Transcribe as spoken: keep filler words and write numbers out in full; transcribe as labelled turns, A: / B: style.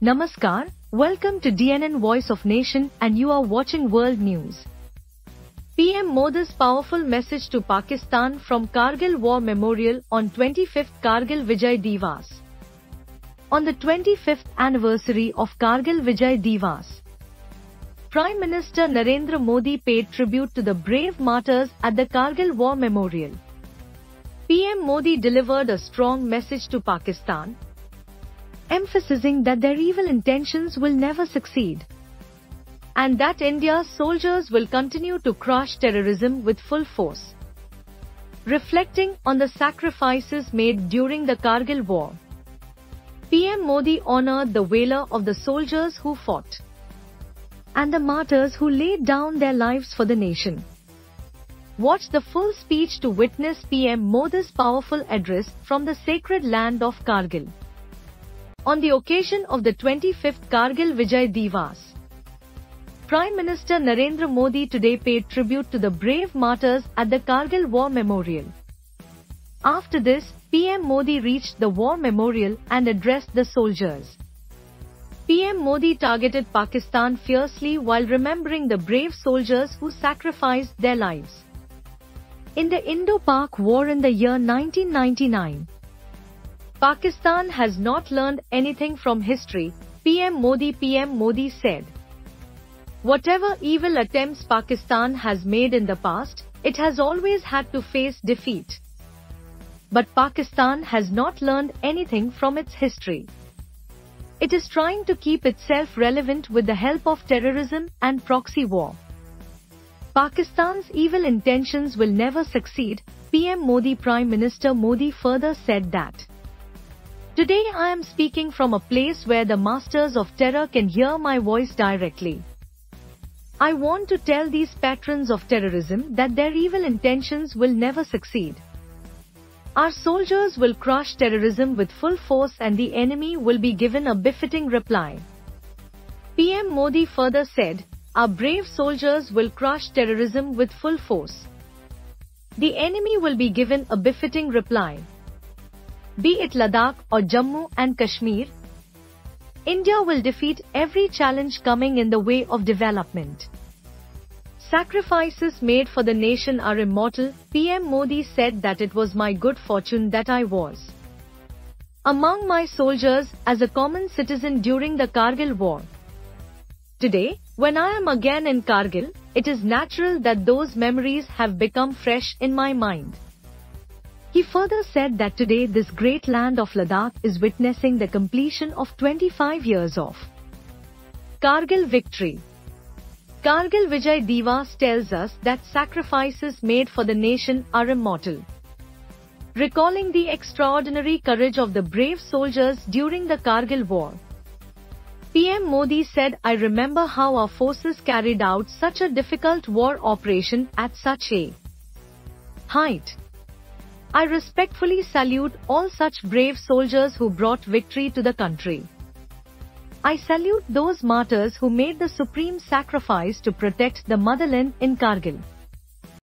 A: Namaskar, welcome to D N N Voice of Nation and you are watching World News. P M Modi's powerful message to Pakistan from Kargil War Memorial on twenty-fifth Kargil Vijay Divas. On the twenty-fifth anniversary of Kargil Vijay Divas, Prime Minister Narendra Modi paid tribute to the brave martyrs at the Kargil War Memorial. P M Modi delivered a strong message to Pakistan, emphasizing that their evil intentions will never succeed, and that India's soldiers will continue to crush terrorism with full force. Reflecting on the sacrifices made during the Kargil War, P M Modi honored the valor of the soldiers who fought and the martyrs who laid down their lives for the nation. Watch the full speech to witness P M Modi's powerful address from the sacred land of Kargil. On the occasion of the twenty-fifth Kargil Vijay Divas, Prime Minister Narendra Modi today paid tribute to the brave martyrs at the Kargil War Memorial. After this, P M Modi reached the War Memorial and addressed the soldiers. P M Modi targeted Pakistan fiercely while remembering the brave soldiers who sacrificed their lives in the Indo-Pak War in the year nineteen ninety-nine. Pakistan has not learned anything from history, P M Modi P M Modi said. Whatever evil attempts Pakistan has made in the past, it has always had to face defeat. But Pakistan has not learned anything from its history. It is trying to keep itself relevant with the help of terrorism and proxy war. Pakistan's evil intentions will never succeed, P M Modi. Prime Minister Modi further said that, "Today I am speaking from a place where the masters of terror can hear my voice directly. I want to tell these patrons of terrorism that their evil intentions will never succeed. Our soldiers will crush terrorism with full force and the enemy will be given a befitting reply." P M Modi further said, "Our brave soldiers will crush terrorism with full force. The enemy will be given a befitting reply. Be it Ladakh or Jammu and Kashmir, India will defeat every challenge coming in the way of development. Sacrifices made for the nation are immortal." P M Modi said that it was my good fortune that I was among my soldiers as a common citizen during the Kargil War. Today, when I am again in Kargil, it is natural that those memories have become fresh in my mind. He further said that today this great land of Ladakh is witnessing the completion of twenty-five years of Kargil victory. Kargil Vijay Divas tells us that sacrifices made for the nation are immortal. Recalling the extraordinary courage of the brave soldiers during the Kargil War, P M Modi said, "I remember how our forces carried out such a difficult war operation at such a height. I respectfully salute all such brave soldiers who brought victory to the country. I salute those martyrs who made the supreme sacrifice to protect the motherland in Kargil."